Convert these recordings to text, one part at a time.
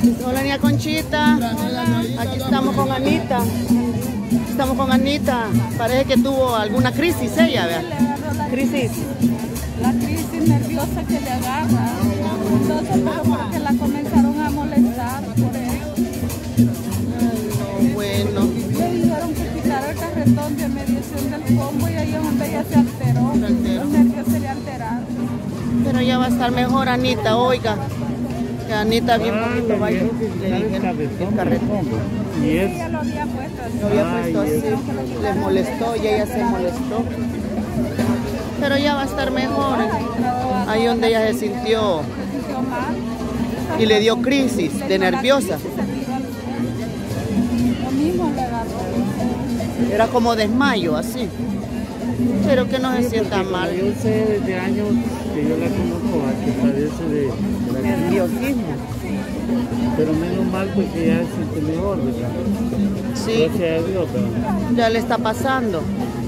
Hola, niña Conchita. Aquí estamos con Anita. Estamos con Anita. Parece que tuvo alguna crisis ella, ¿verdad? Crisis. La crisis nerviosa que le agarra. Entonces, pero porque la comenzaron a molestar por eso. Ay, no, bueno. Le dijeron que quitara el carretón de mediación del combo y ahí es donde ella se alteró. Los nervios se le alteraron. Pero ya va a estar mejor, Anita, oiga. Que Anita bien poquito va a ir. El carretón. Y ella lo había puesto así. Lo había puesto así. Les molestó y ella se molestó. Pero ya va a estar mejor. Ahí donde ella se sintió y le dio crisis de nerviosa. Lo mismo le agarró. Era como desmayo, así. Pero que no se sienta mal. Yo sé desde años que yo la conozco a que padece de nerviosismo. Pero menos mal porque ya se siente mejor, ¿verdad? Sí. Gracias a Dios, ¿verdad? Ya le está pasando.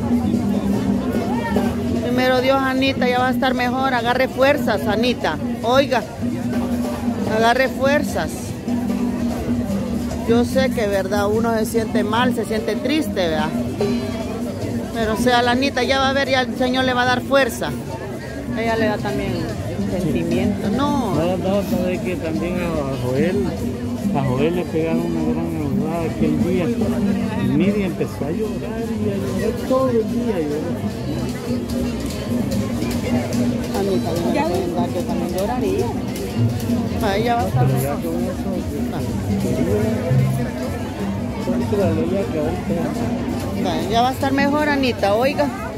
Primero Dios, Anita, ya va a estar mejor. Agarre fuerzas, Anita. Oiga, agarre fuerzas. Yo sé que, verdad, uno se siente mal, se siente triste, ¿verdad? Pero sea la Anita, ya va a ver, ya el Señor le va a dar fuerza. Ella le da también sentimiento. No. No, sabes que también a Joel le pegaron una gran enojada aquel día. Y Miriam empezó a llorar y a llorar todo el día. Anita, no me pueden dar, yo también lloraría. Ella va a estar mejor. Ya va a estar mejor, Anita, oiga.